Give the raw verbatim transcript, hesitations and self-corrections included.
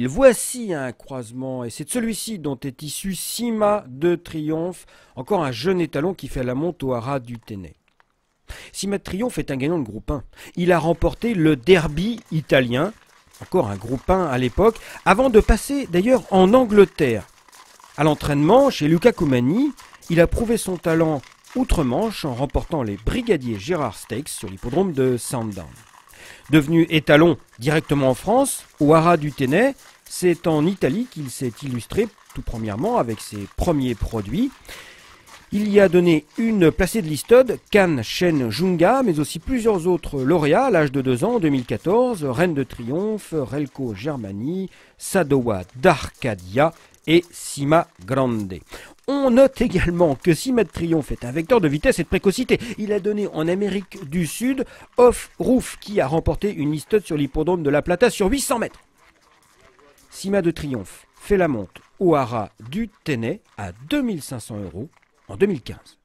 mille. Voici un croisement, et c'est de celui-ci dont est issu Cima de Triomphe, encore un jeune étalon qui fait la monte au haras du Tenay. Cima de Triomphe est un gagnant de groupe un. Il a remporté le derby italien, encore un groupe un à l'époque, avant de passer d'ailleurs en Angleterre. À l'entraînement, chez Luca Comani, il a prouvé son talent outre-Manche en remportant les Brigadiers Gérard Stakes sur l'hippodrome de Sandown. Devenu étalon directement en France, au haras du Tenay, c'est en Italie qu'il s'est illustré tout premièrement avec ses premiers produits. Il y a donné une placée de l'Istode, Cannes Chêne Junga, mais aussi plusieurs autres lauréats à l'âge de deux ans en deux mille quatorze, Reine de Triomphe, Relco Germani, Sadowa d'Arcadia et Cima Grande. On note également que Cima de Triomphe est un vecteur de vitesse et de précocité. Il a donné en Amérique du Sud Off Roof qui a remporté une Istode sur l'hippodrome de La Plata sur huit cents mètres. Cima de Triomphe fait la monte au haras du Tenay à deux mille cinq cents euros en deux mille quinze.